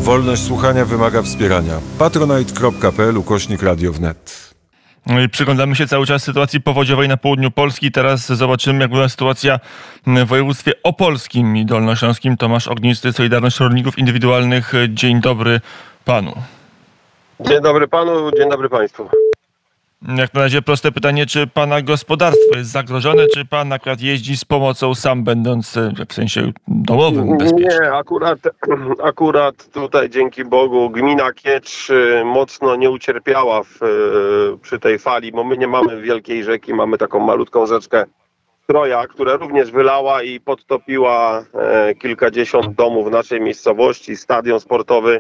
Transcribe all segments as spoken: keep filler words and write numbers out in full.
Wolność słuchania wymaga wspierania. patronite.pl ukośnik radio wnet. No i przyglądamy się cały czas sytuacji powodziowej na południu Polski. Teraz zobaczymy, jak wygląda sytuacja w województwie opolskim i dolnośląskim. Tomasz Ognisty, Solidarność Rolników Indywidualnych. Dzień dobry panu. Dzień dobry panu, dzień dobry państwu. Jak na razie proste pytanie, czy pana gospodarstwo jest zagrożone, czy pan akurat jeździ z pomocą sam, będąc w sensie domowym bezpiecznie? Nie, akurat, akurat tutaj dzięki Bogu gmina Kiecz mocno nie ucierpiała w, przy tej fali, bo my nie mamy wielkiej rzeki, mamy taką malutką rzeczkę Troja, która również wylała i podtopiła kilkadziesiąt domów w naszej miejscowości, stadion sportowy.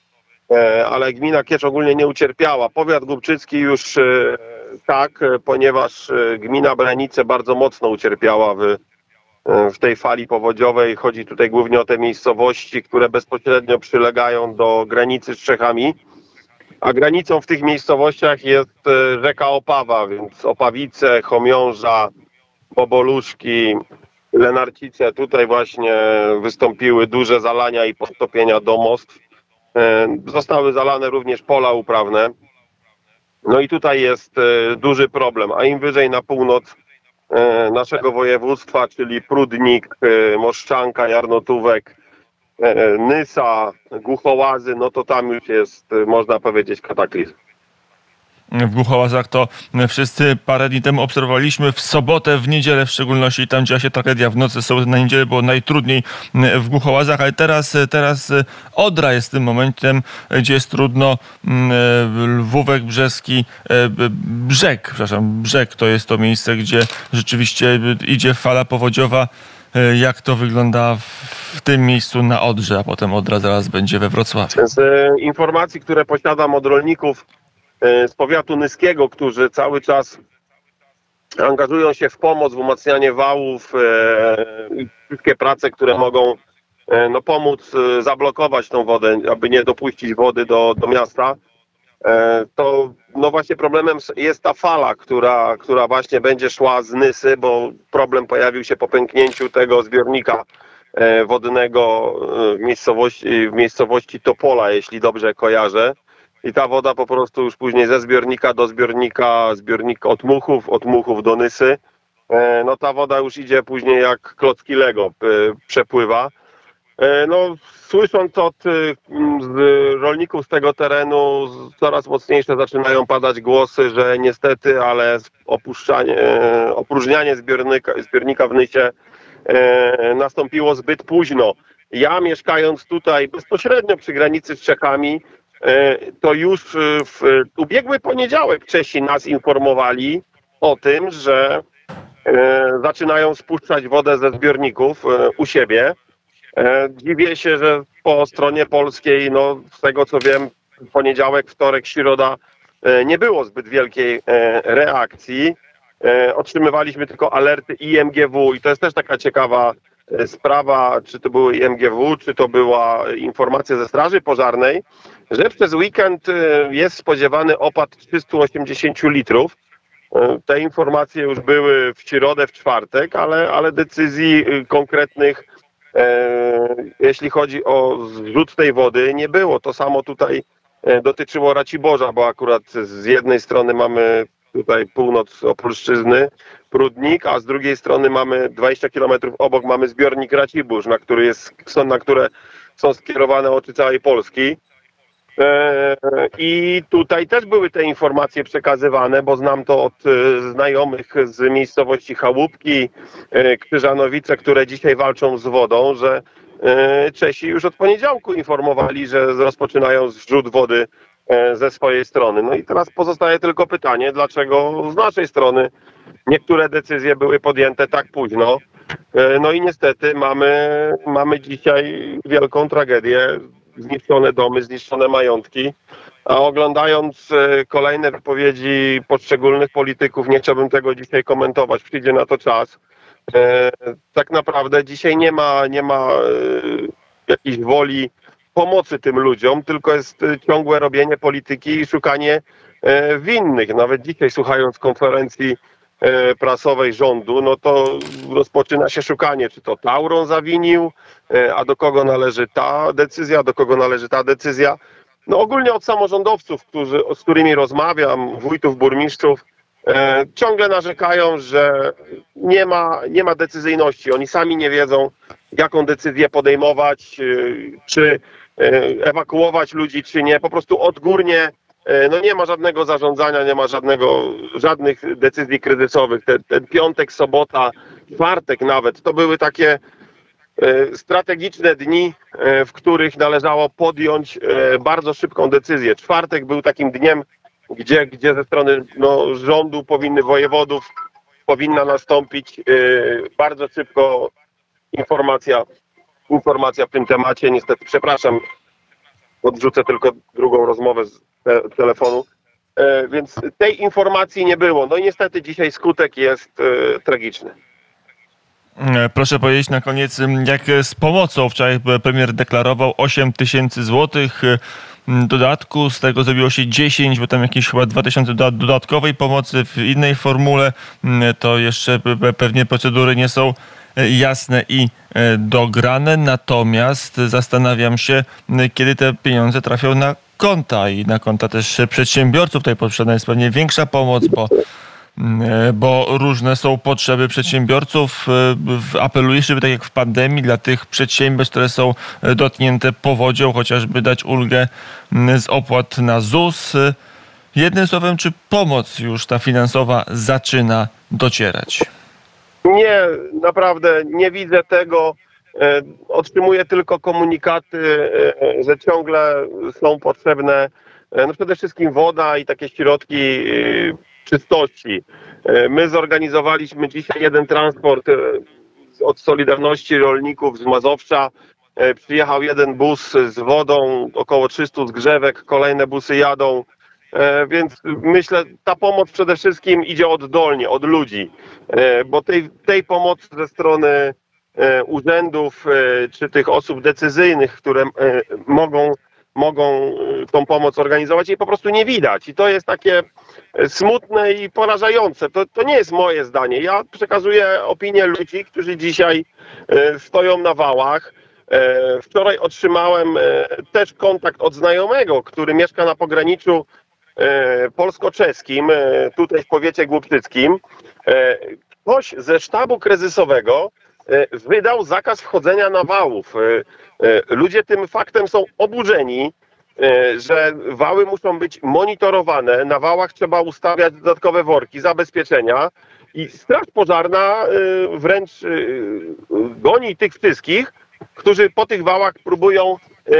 Ale gmina Kiecz ogólnie nie ucierpiała. Powiat głubczycki już tak, ponieważ gmina Branice bardzo mocno ucierpiała w, w tej fali powodziowej. Chodzi tutaj głównie o te miejscowości, które bezpośrednio przylegają do granicy z Czechami. A granicą w tych miejscowościach jest rzeka Opawa, więc Opawice, Chomiąża, Boboluszki, Lenarcice. Tutaj właśnie wystąpiły duże zalania i podtopienia domostw. Zostały zalane również pola uprawne. No i tutaj jest duży problem, a im wyżej na północ naszego województwa, czyli Prudnik, Moszczanka, Jarnotówek, Nysa, Głuchołazy, no to tam już jest, można powiedzieć, kataklizm. W Głuchołazach to wszyscy parę dni temu obserwowaliśmy, w sobotę, w niedzielę w szczególności, tam działa się tragedia w nocy, soboty na niedzielę było najtrudniej w Głuchołazach, ale teraz, teraz Odra jest tym momentem, gdzie jest trudno. Lwówek Brzeski, Brzeg, przepraszam, Brzeg to jest to miejsce, gdzie rzeczywiście idzie fala powodziowa. Jak to wygląda w tym miejscu na Odrze, a potem Odra zaraz będzie we Wrocławiu? Z informacji, które posiadam od rolników z powiatu nyskiego, którzy cały czas angażują się w pomoc, w umacnianie wałów, e, wszystkie prace, które mogą e, no, pomóc e, zablokować tą wodę, aby nie dopuścić wody do, do miasta, e, to no właśnie problemem jest ta fala, która, która właśnie będzie szła z Nysy, bo problem pojawił się po pęknięciu tego zbiornika e, wodnego e, w, miejscowości, w miejscowości Topola, jeśli dobrze kojarzę. I ta woda po prostu już później ze zbiornika do zbiornika, zbiornik od Muchów, od Muchów do Nysy, no ta woda już idzie później jak klocki Lego, przepływa. No słysząc od rolników z tego terenu, coraz mocniejsze zaczynają padać głosy, że niestety, ale opuszczanie, opróżnianie zbiornika, zbiornika w Nysie nastąpiło zbyt późno. Ja mieszkając tutaj bezpośrednio przy granicy z Czechami, to już w ubiegły poniedziałek Czesi nas informowali o tym, że zaczynają spuszczać wodę ze zbiorników u siebie. Dziwię się, że po stronie polskiej, no z tego co wiem, poniedziałek, wtorek, środa nie było zbyt wielkiej reakcji. Otrzymywaliśmy tylko alerty I M G W i to jest też taka ciekawa sprawa, czy to były I M G W, czy to była informacja ze Straży Pożarnej, że przez weekend jest spodziewany opad trzysta osiemdziesiąt litrów. Te informacje już były w środę, w czwartek, ale, ale decyzji konkretnych, e, jeśli chodzi o zrzut tej wody, nie było. To samo tutaj dotyczyło Raciborza, bo akurat z jednej strony mamy tutaj północ Opolszczyzny, Prudnik, a z drugiej strony mamy dwadzieścia kilometrów obok mamy zbiornik Racibórz, na, który jest, na które są skierowane oczy całej Polski. I tutaj też były te informacje przekazywane, bo znam to od znajomych z miejscowości Chałupki, Krzyżanowice, które dzisiaj walczą z wodą, że Czesi już od poniedziałku informowali, że rozpoczynają zrzut wody ze swojej strony. No i teraz pozostaje tylko pytanie, dlaczego z naszej strony niektóre decyzje były podjęte tak późno. No i niestety mamy, mamy dzisiaj wielką tragedię. Zniszczone domy, zniszczone majątki, a oglądając kolejne wypowiedzi poszczególnych polityków, nie chciałbym tego dzisiaj komentować, przyjdzie na to czas. Tak naprawdę dzisiaj nie ma, nie ma jakiejś woli pomocy tym ludziom, tylko jest ciągłe robienie polityki i szukanie winnych. Nawet dzisiaj słuchając konferencji prasowej rządu, no to rozpoczyna się szukanie, czy to Tauron zawinił, a do kogo należy ta decyzja, do kogo należy ta decyzja. No ogólnie od samorządowców, którzy, z którymi rozmawiam, wójtów, burmistrzów, e, ciągle narzekają, że nie ma, nie ma decyzyjności. Oni sami nie wiedzą, jaką decyzję podejmować, e, czy e, ewakuować ludzi, czy nie. Po prostu odgórnie e, no nie ma żadnego zarządzania, nie ma żadnego, żadnych decyzji kryzysowych. Ten, ten piątek, sobota, czwartek nawet, to były takie strategiczne dni, w których należało podjąć bardzo szybką decyzję. Czwartek był takim dniem, gdzie, gdzie ze strony no, rządu, powinny wojewodów, powinna nastąpić bardzo szybko informacja, informacja w tym temacie. Niestety, przepraszam, odrzucę tylko drugą rozmowę z te, telefonu. Więc tej informacji nie było. No i niestety dzisiaj skutek jest tragiczny. Proszę powiedzieć na koniec, jak z pomocą. Wczoraj premier deklarował osiem tysięcy złotych dodatku, z tego zrobiło się dziesięć, bo tam jakieś chyba dwa tysiące dodatkowej pomocy w innej formule. To jeszcze pewnie procedury nie są jasne i dograne. Natomiast zastanawiam się, kiedy te pieniądze trafią na konta i na konta też przedsiębiorców. Tutaj potrzebna jest pewnie większa pomoc, bo bo różne są potrzeby przedsiębiorców. Apelujesz, żeby tak jak w pandemii dla tych przedsiębiorstw, które są dotknięte powodzią, chociażby dać ulgę z opłat na Z U S. Jednym słowem, czy pomoc już ta finansowa zaczyna docierać? Nie, naprawdę nie widzę tego. Otrzymuję tylko komunikaty, że ciągle są potrzebne no przede wszystkim woda i takie środki czystości. My zorganizowaliśmy dzisiaj jeden transport od Solidarności Rolników z Mazowsza. Przyjechał jeden bus z wodą, około trzysta zgrzewek, kolejne busy jadą. Więc myślę, ta pomoc przede wszystkim idzie oddolnie, od ludzi, bo tej, tej pomocy ze strony urzędów czy tych osób decyzyjnych, które mogą mogą tą pomoc organizować, jej po prostu nie widać. I to jest takie smutne i porażające. To, to nie jest moje zdanie. Ja przekazuję opinię ludzi, którzy dzisiaj stoją na wałach. Wczoraj otrzymałem też kontakt od znajomego, który mieszka na pograniczu polsko-czeskim, tutaj w powiecie głubczyckim. Ktoś ze sztabu kryzysowego wydał zakaz wchodzenia na wałów. Ludzie tym faktem są oburzeni, że wały muszą być monitorowane. Na wałach trzeba ustawiać dodatkowe worki, zabezpieczenia i Straż Pożarna wręcz goni tych wszystkich, którzy po tych wałach próbują,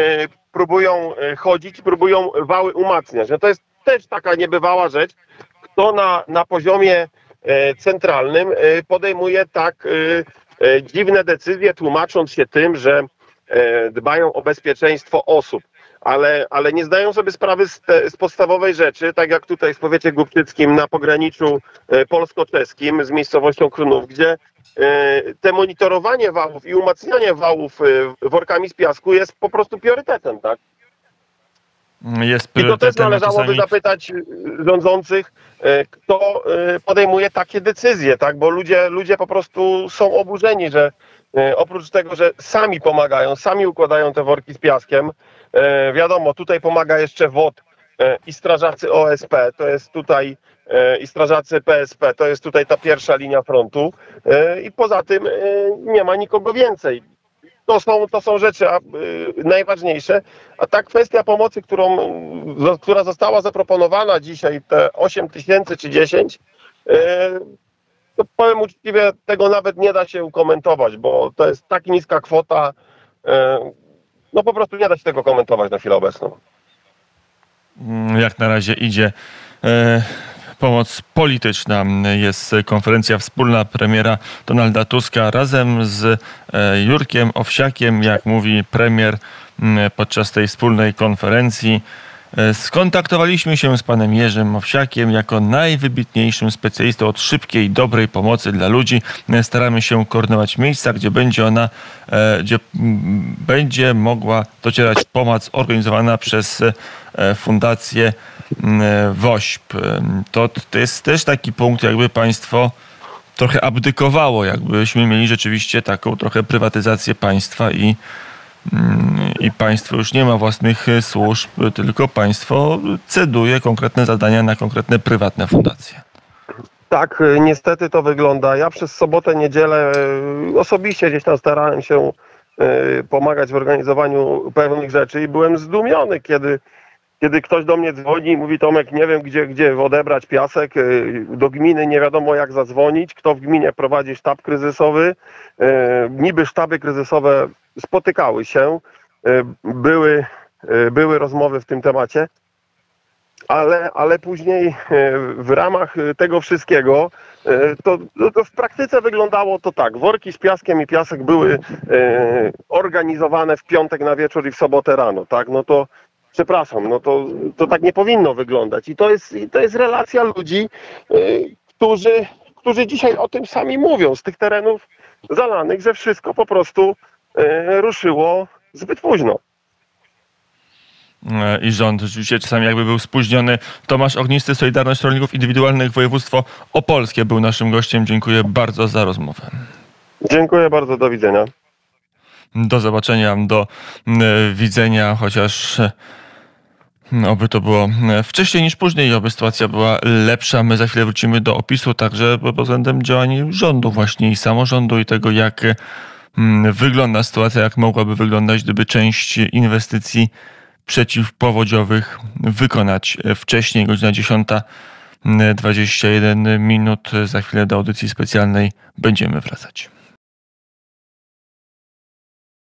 próbują chodzić, próbują wały umacniać. No to jest też taka niebywała rzecz, kto na, na poziomie centralnym podejmuje tak dziwne decyzje, tłumacząc się tym, że dbają o bezpieczeństwo osób, ale, ale nie zdają sobie sprawy z, te, z podstawowej rzeczy, tak jak tutaj w powiecie głubczyckim na pograniczu polsko-czeskim z miejscowością Krunów, gdzie te monitorowanie wałów i umacnianie wałów workami z piasku jest po prostu priorytetem, tak? Jest I to też należałoby czasami... zapytać rządzących, kto podejmuje takie decyzje, tak? Bo ludzie, ludzie po prostu są oburzeni, że oprócz tego, że sami pomagają, sami układają te worki z piaskiem, wiadomo, tutaj pomaga jeszcze W O T i strażacy O S P, to jest tutaj i strażacy P S P, to jest tutaj ta pierwsza linia frontu i poza tym nie ma nikogo więcej. To są, to są rzeczy a, y, najważniejsze, a ta kwestia pomocy, którą, z, która została zaproponowana dzisiaj, te osiem tysięcy czy dziesięć, y, to powiem uczciwie, tego nawet nie da się komentować, bo to jest tak niska kwota, y, no po prostu nie da się tego komentować na chwilę obecną. Jak na razie idzie e, pomoc polityczna. Jest konferencja wspólna premiera Donalda Tuska razem z e, Jurkiem Owsiakiem, jak mówi premier m, podczas tej wspólnej konferencji. E, skontaktowaliśmy się z panem Jerzym Owsiakiem jako najwybitniejszym specjalistą od szybkiej i dobrej pomocy dla ludzi. E, staramy się koordynować miejsca, gdzie będzie ona, e, gdzie m, będzie mogła docierać pomoc organizowana przez e, Fundację WOŚP. To, to jest też taki punkt, jakby państwo trochę abdykowało, jakbyśmy mieli rzeczywiście taką trochę prywatyzację państwa i, i państwo już nie ma własnych służb, tylko państwo ceduje konkretne zadania na konkretne prywatne fundacje. Tak, niestety to wygląda. Ja przez sobotę, niedzielę osobiście gdzieś tam starałem się pomagać w organizowaniu pewnych rzeczy i byłem zdumiony, kiedy, kiedy ktoś do mnie dzwoni i mówi: Tomek, nie wiem gdzie, gdzie odebrać piasek, do gminy nie wiadomo jak zadzwonić, kto w gminie prowadzi sztab kryzysowy. Niby sztaby kryzysowe spotykały się, były, były rozmowy w tym temacie, ale, ale później w ramach tego wszystkiego to, to w praktyce wyglądało to tak. Worki z piaskiem i piasek były organizowane w piątek na wieczór i w sobotę rano, tak? No to przepraszam, no to, to tak nie powinno wyglądać. I to jest, i to jest relacja ludzi, którzy, którzy dzisiaj o tym sami mówią, z tych terenów zalanych, że wszystko po prostu ruszyło zbyt późno. I rząd rzeczywiście czasami jakby był spóźniony. Tomasz Ognisty, Solidarność Rolników Indywidualnych, Województwo Opolskie był naszym gościem. Dziękuję bardzo za rozmowę. Dziękuję bardzo, do widzenia. Do zobaczenia, do widzenia, chociaż oby to było wcześniej niż później, oby sytuacja była lepsza. My za chwilę wrócimy do opisu także pod względem działań rządu właśnie i samorządu i tego, jak wygląda sytuacja, jak mogłaby wyglądać, gdyby część inwestycji przeciwpowodziowych wykonać wcześniej. Godzina dziesiąta dwadzieścia jeden minut. Za chwilę do audycji specjalnej będziemy wracać.